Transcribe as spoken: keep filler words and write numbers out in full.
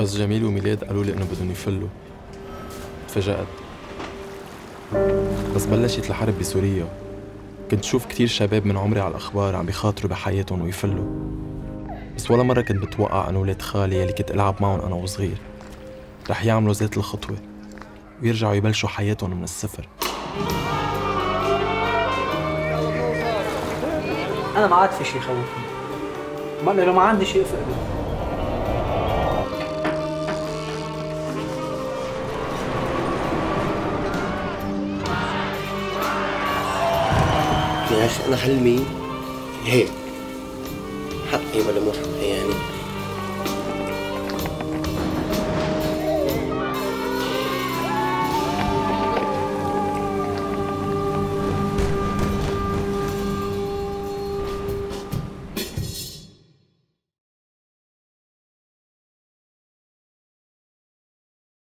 بس جميل وميلاد قالوا لي انه بدهم يفلوا. تفاجأت. بس بلشت الحرب بسوريا، كنت شوف كتير شباب من عمري على الأخبار عم بيخاطروا بحياتهم ويفلوا، بس ولا مرة كنت بتوقع أنه ولاد خالي يلي كنت ألعب معهم أنا وصغير رح يعملوا ذات الخطوة ويرجعوا يبلشوا حياتهم من الصفر. أنا ما عاد في شي يخوفني، ما لو ما عندي شيء فقدي. يا أخي أنا حلمي هيك، حقي ولا مو حقي يعني.